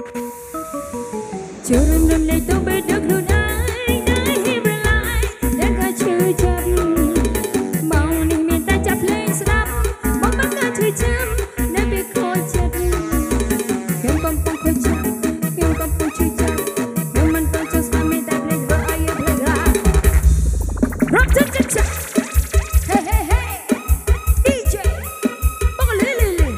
chưa run run lấy tôi biết được luôn ai đã hiệp lại để cả chưa chấp bao niềm miền ta chấp lấy sắp bóng bóng cả chưa chấp để biết khôi chấp khiêm con khôi chấp khiêm con chưa chấp nhưng mình tôi cho sao mình ta play vợ ai play ra rock cha cha cha hey hey hey DJ bóng lì lì lì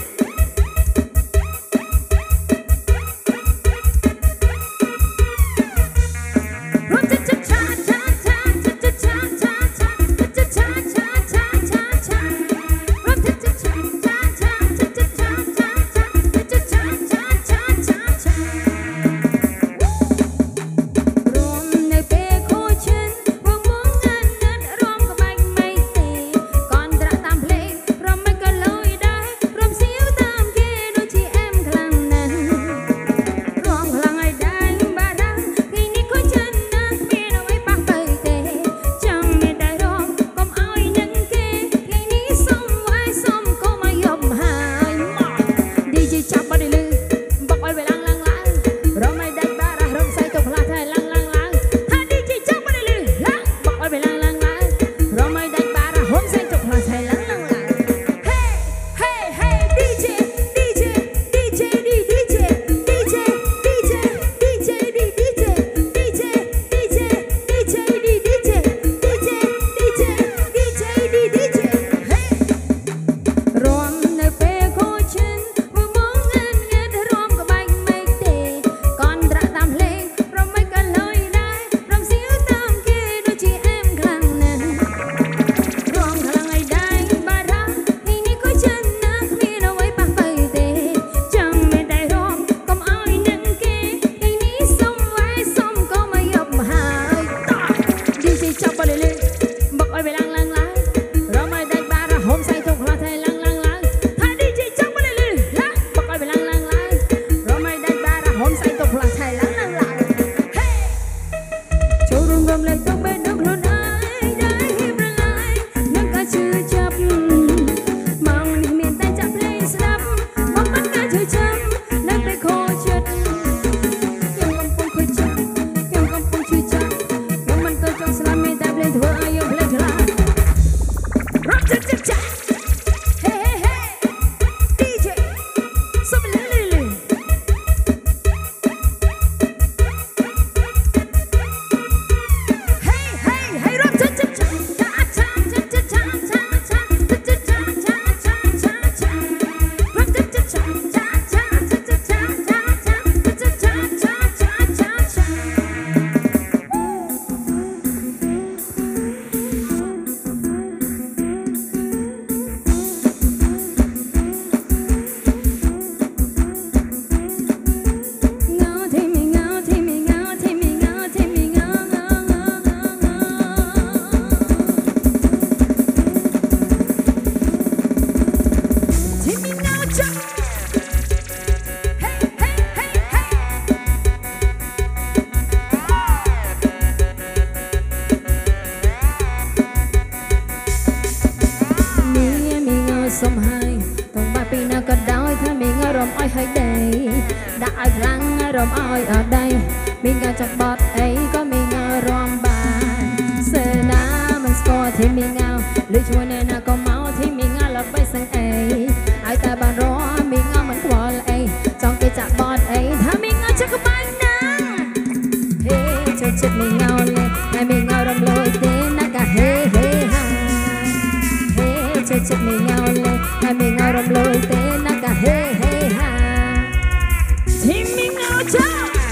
some high ต้องมาปีนาก็ได้ถ้ามีเงารมอ้อยให้ได้ได้พลังรมอ้อยได้มีงานจากบอดไอ้ก็มีเงารอมบานเสนามันสกอร์ที่มีเงาหรือชวนเนี่ยนะก็เมาที่มีเงาแล้วไปสังไอ้แต่บานรอมีเงามันควอลไอ้จองไปจากบอดไอ้ถ้ามีเงาจะก็บ้านนะเฮ้เจ้าจิตมีเงาเลยให้มีเงารำลอยเต้นนะกะเฮ้เฮ้ฮ่าเจ้าจิตมีเงาเลยให้มีเงารำลอยเต้นนะกะเฮ้เฮ้ฮ่าที่มีเงาจ้า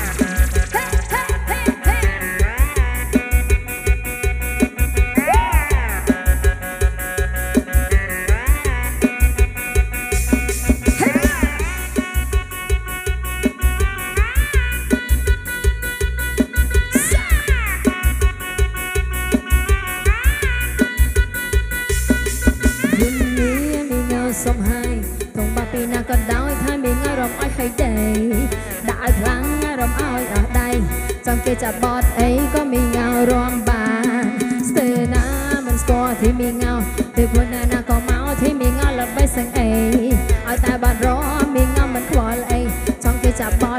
สมให้ตรงบาปีนาก็ดาวถ้ามีเงารมอ้อยให้ได้ได้พลังเงารมอ้อยได้จังเกจะบอดไอ้ก็มีเงารวมบานสเตอร์น้ำมันสกอร์ที่มีเงาที่พวกนาก็เมาที่มีเงาแล้วไปสังไอ้เอาแต่บาดร้อนมีเงามันควอลไอ้จังเกจะบอ